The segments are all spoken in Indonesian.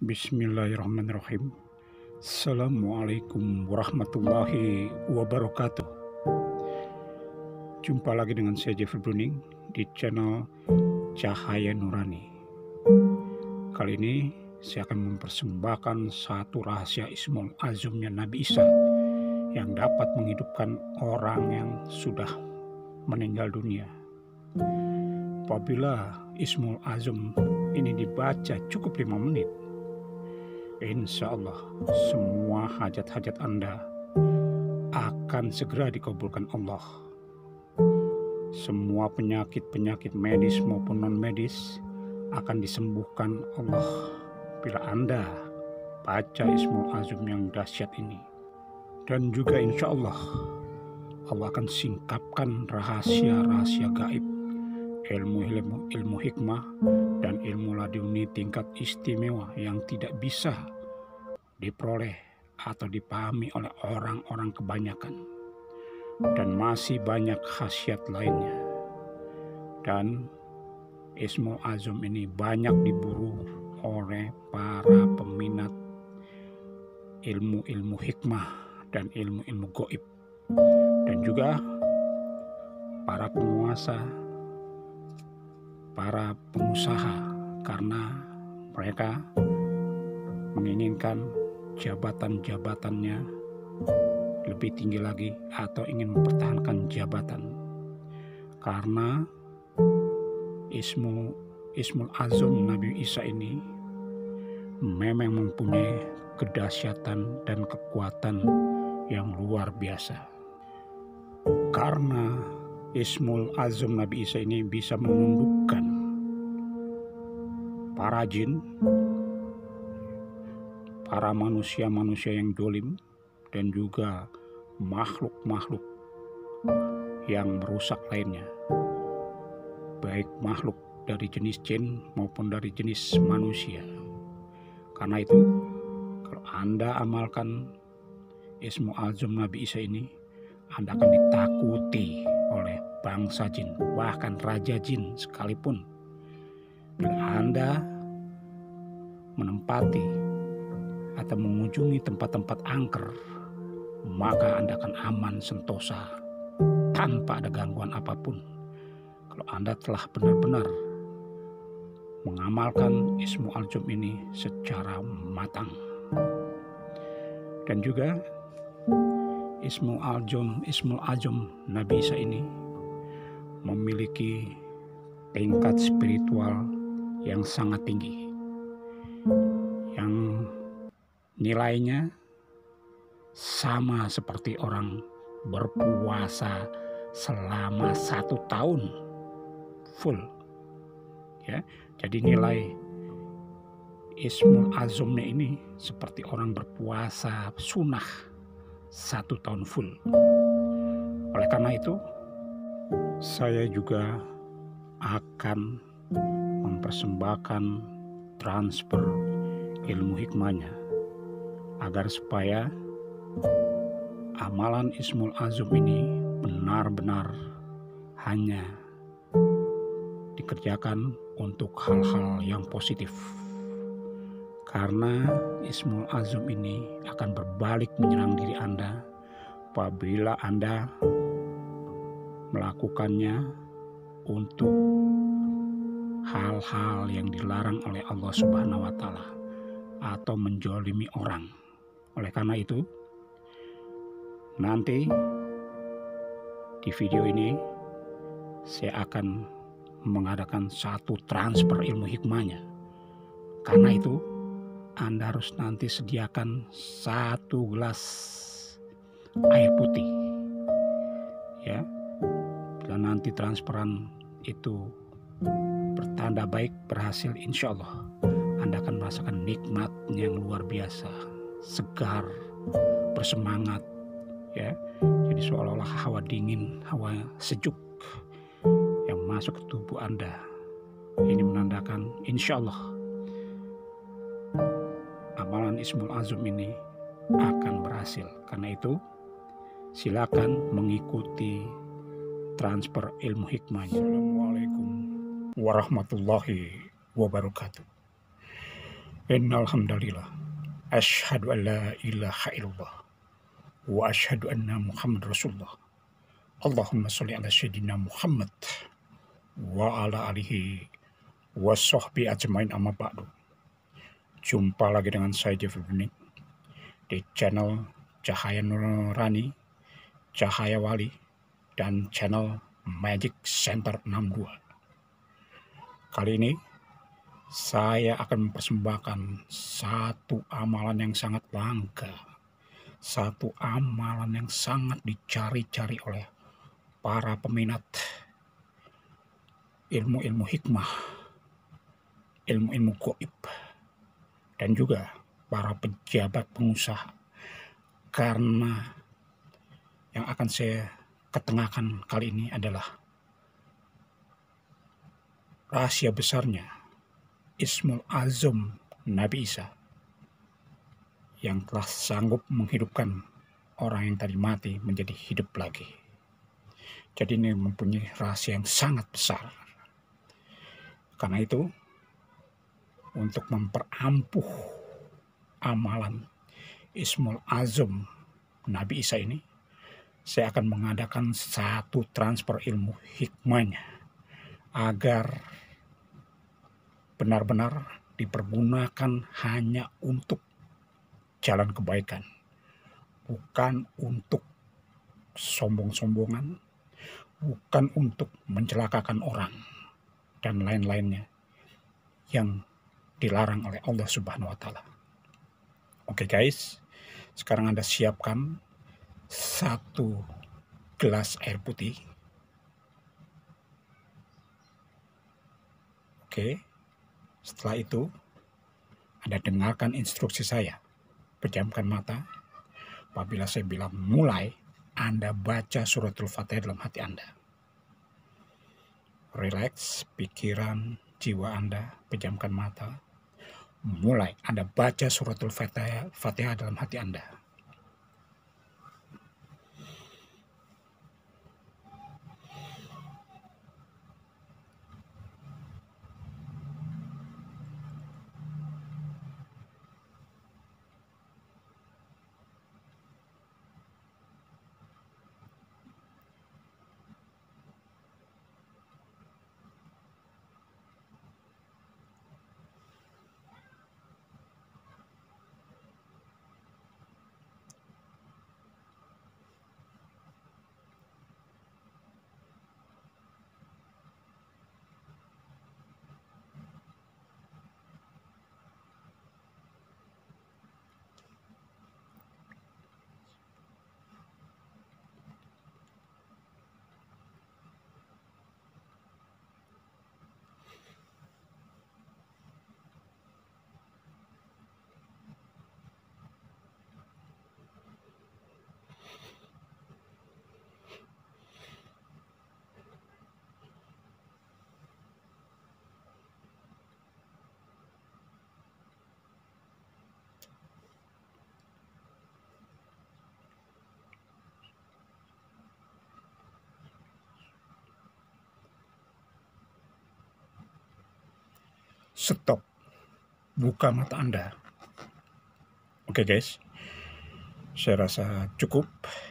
Bismillahirrahmanirrahim. Assalamualaikum warahmatullahi wabarakatuh. Jumpa lagi dengan saya Jeffrey Bruning di channel Cahaya Nurani. Kali ini saya akan mempersembahkan satu rahasia Ismul Azumnya Nabi Isa yang dapat menghidupkan orang yang sudah meninggal dunia. Apabila Ismul Azum ini dibaca cukup 5 menit, insya Allah semua hajat-hajat Anda akan segera dikabulkan Allah. Semua penyakit-penyakit medis maupun non-medis akan disembuhkan Allah bila Anda baca Ismul Azum yang dahsyat ini. Dan juga insya Allah akan singkapkan rahasia-rahasia gaib, ilmu hikmah dan ilmu laduni tingkat istimewa yang tidak bisa diperoleh atau dipahami oleh orang-orang kebanyakan, dan masih banyak khasiat lainnya. Dan Ismul Azum ini banyak diburu oleh para peminat ilmu-ilmu hikmah dan ilmu-ilmu gaib, dan juga para penguasa, para pengusaha, karena mereka menginginkan jabatan-jabatannya lebih tinggi lagi atau ingin mempertahankan jabatan. Karena Ismul Azum Nabi Isa ini memang mempunyai kedahsyatan dan kekuatan yang luar biasa. Karena Ismul Azum Nabi Isa ini bisa menundukkan para jin, para manusia-manusia yang dolim, dan juga makhluk-makhluk yang merusak lainnya, baik makhluk dari jenis jin maupun dari jenis manusia. Karena itu, kalau Anda amalkan Ismul Azum Nabi Isa ini, Anda akan ditakuti oleh bangsa jin, bahkan raja jin sekalipun. Bila Anda menempati atau mengunjungi tempat-tempat angker, maka Anda akan aman sentosa tanpa ada gangguan apapun, kalau Anda telah benar-benar mengamalkan Ismul Azum ini secara matang. Dan juga Ismul Azum Nabi Isa ini memiliki tingkat spiritual yang sangat tinggi, yang nilainya sama seperti orang berpuasa selama 1 tahun full, ya. Jadi nilai Ismul Azumnya ini seperti orang berpuasa sunnah 1 tahun full. Oleh karena itu, saya juga akan mempersembahkan transfer ilmu hikmahnya, agar supaya amalan Ismul Azum ini benar-benar hanya dikerjakan untuk hal-hal yang positif. Karena Ismul Azum ini akan berbalik menyerang diri Anda apabila Anda melakukannya untuk hal-hal yang dilarang oleh Allah Subhanahu wa Ta'ala atau menjolimi orang. Oleh karena itu, nanti di video ini saya akan mengadakan satu transfer ilmu hikmahnya. Karena itu, Anda harus nanti sediakan 1 gelas air putih, ya. Bila nanti transferan itu bertanda baik, berhasil, insya Allah Anda akan merasakan nikmat yang luar biasa, segar, bersemangat, ya. Jadi seolah-olah hawa dingin, hawa sejuk yang masuk ke tubuh Anda. Ini menandakan insya Allah amalan Ismul Azum ini akan berhasil. Karena itu, silakan mengikuti transfer ilmu hikmahnya. Assalamualaikum warahmatullahi wabarakatuh. Innal hamdalillah asyhadu an la ilaha illallah wa asyhadu anna Muhammad Rasulullah. Allahumma sholli ala sayyidina Muhammad wa ala alihi wa sahbi ajmain amma ba'du. Jumpa lagi dengan saya Jeffrey Bening di channel Cahaya Nurani, Cahaya Wali, dan channel Magic Center 62. Kali ini saya akan mempersembahkan satu amalan yang sangat langka, satu amalan yang sangat dicari-cari oleh para peminat ilmu-ilmu hikmah, ilmu-ilmu gaib, dan juga para pejabat pengusaha. Karena yang akan saya ketengahkan kali ini adalah rahasia besarnya Ismul Azam Nabi Isa yang telah sanggup menghidupkan orang yang tadi mati menjadi hidup lagi. Jadi ini mempunyai rahasia yang sangat besar. Karena itu, untuk memperampuh amalan Ismul Azam Nabi Isa ini, saya akan mengadakan satu transfer ilmu hikmahnya agar benar-benar dipergunakan hanya untuk jalan kebaikan, bukan untuk sombong-sombongan, bukan untuk mencelakakan orang, dan lain-lainnya yang dilarang oleh Allah Subhanahu wa Ta'ala. Oke guys, sekarang Anda siapkan satu gelas air putih. Oke, setelah itu Anda dengarkan instruksi saya. Pejamkan mata. Apabila saya bilang mulai, Anda baca suratul Fatihah dalam hati Anda. Relax pikiran, jiwa Anda. Pejamkan mata. Mulai, Anda baca suratul Fatihah dalam hati Anda. Stop. Buka mata Anda. Oke guys, saya rasa cukup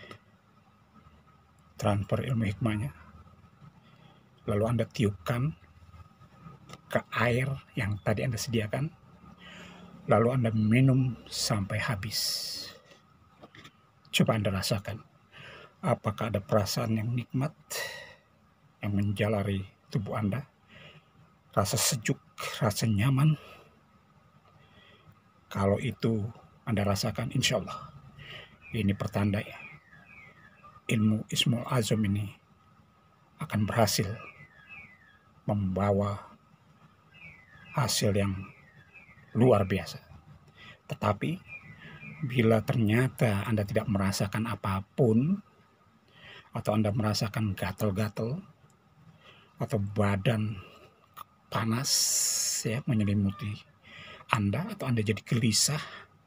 transfer ilmu hikmahnya. Lalu Anda tiupkan ke air yang tadi Anda sediakan. Lalu Anda minum sampai habis. Coba Anda rasakan. Apakah ada perasaan yang nikmat yang menjalari tubuh Anda? Rasa sejuk, rasa nyaman. Kalau itu Anda rasakan, insya Allah ini pertanda ya, ilmu Ismul Azam ini akan berhasil membawa hasil yang luar biasa. Tetapi bila ternyata Anda tidak merasakan apapun, atau Anda merasakan gatal-gatal, atau badan panas ya menyelimuti Anda, atau Anda jadi gelisah,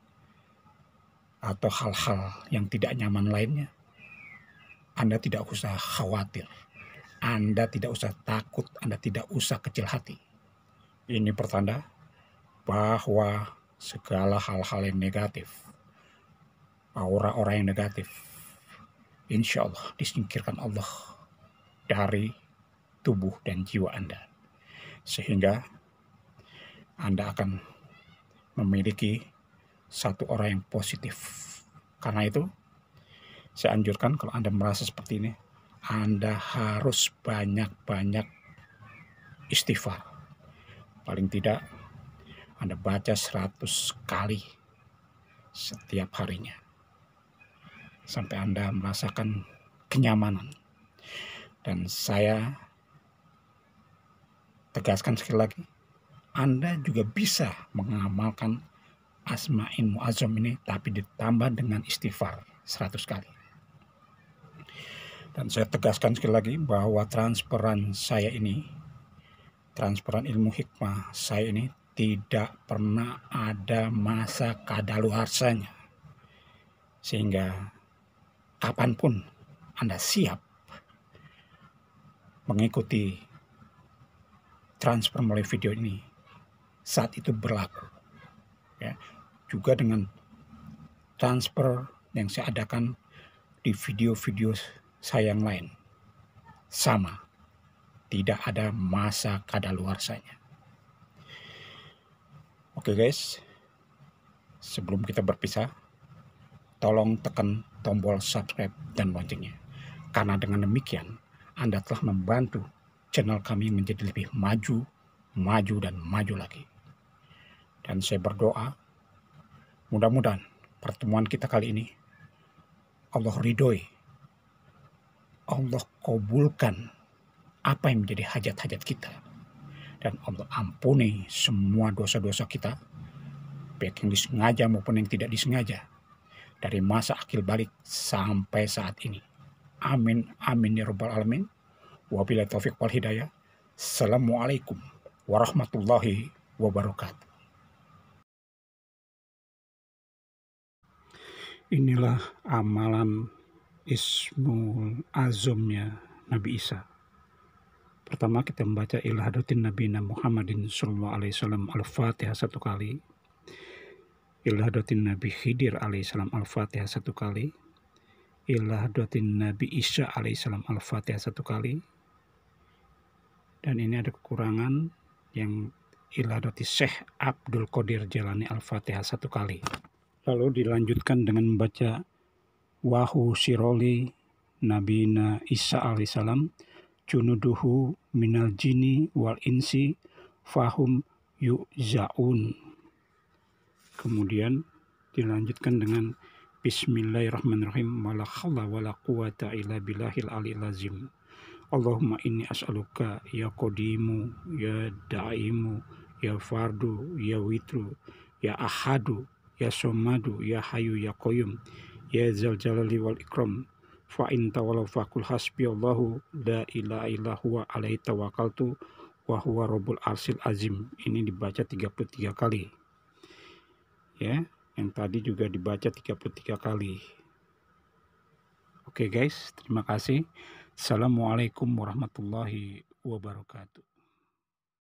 atau hal-hal yang tidak nyaman lainnya, Anda tidak usah khawatir, Anda tidak usah takut, Anda tidak usah kecil hati. Ini pertanda bahwa segala hal-hal yang negatif, aura-aura yang negatif, insya Allah disingkirkan Allah dari tubuh dan jiwa Anda. Sehingga Anda akan memiliki satu orang yang positif. Karena itu, saya anjurkan kalau Anda merasa seperti ini, Anda harus banyak-banyak istighfar. Paling tidak, Anda baca 100 kali setiap harinya. Sampai Anda merasakan kenyamanan. Dan saya tegaskan sekali lagi, Anda juga bisa mengamalkan Asma'in Mu'azzam ini, tapi ditambah dengan istighfar 100 kali. Dan saya tegaskan sekali lagi bahwa transferan saya ini, transferan ilmu hikmah saya ini tidak pernah ada masa kadaluarsanya. Sehingga kapanpun Anda siap mengikuti transfer melalui video ini, saat itu berlaku. Ya, juga dengan transfer yang saya adakan di video-video saya yang lain, sama, tidak ada masa kadaluarsanya. Oke guys, sebelum kita berpisah, tolong tekan tombol subscribe dan loncengnya, karena dengan demikian Anda telah membantu channel kami menjadi lebih maju dan maju lagi. Dan saya berdoa, mudah-mudahan pertemuan kita kali ini Allah ridhoi, Allah kabulkan apa yang menjadi hajat-hajat kita, dan Allah ampuni semua dosa-dosa kita, baik yang disengaja maupun yang tidak disengaja, dari masa akil balik sampai saat ini. Amin, amin ya rabbal alamin. Wabillahi taufiq wal hidayah. Assalamualaikum warahmatullahi wabarakatuh. Inilah amalan Ismul Azamnya Nabi Isa. Pertama kita membaca Ilhadotin Nabi Muhammadin sallallahu alaihi wasallam Al-Fatihah 1 kali. Ilhadotin Nabi Khidir alaihi salam Al-Fatihah 1 kali. Ilhadotin Nabi Isa alaihi salam Al-Fatihah 1 kali. Dan ini ada kekurangan yang Ilhadoti Syekh Abdul Qadir Jalani Al-Fatihah 1 kali. Lalu dilanjutkan dengan membaca Wahu Siroli Nabina Isa alaihissalam Junuduhu minal jini wal insi fahum yu'zaun. Kemudian dilanjutkan dengan Bismillahirrahmanirrahim. Wala khawla wala quwata illa billahil aliyil azim. Allahumma inni as'aluka ya qadimu ya da'imu ya fardu ya witru ya ahadu ya somadu ya hayu ya qayyum ya zal jalali wal ikram fa in tawallaw faqul hasbiyallahu la ilaha illa huwa alaihi tawakkaltu wa huwa rabbul arsyil azim. Ini dibaca 33 kali. Ya, yang tadi juga dibaca 33 kali. Oke guys, terima kasih. Assalamualaikum warahmatullahi wabarakatuh.